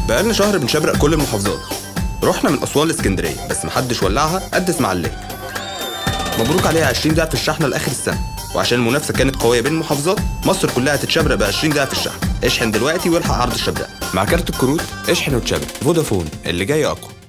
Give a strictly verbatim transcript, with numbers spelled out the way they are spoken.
بقالنا شهر بنشبرق كل المحافظات. رحنا من اسوان لاسكندريه بس محدش ولعها قد اسماعيليه. مبروك عليها عشرين ضعف الشحنه لاخر السنه، وعشان المنافسه كانت قويه بين المحافظات مصر كلها هتتشبرق ب عشرين ضعف الشحن. اشحن دلوقتي والحق عرض الشبرق. مع كارت الكروت اشحن وتشبرق. فودافون، اللي جاي اقوى.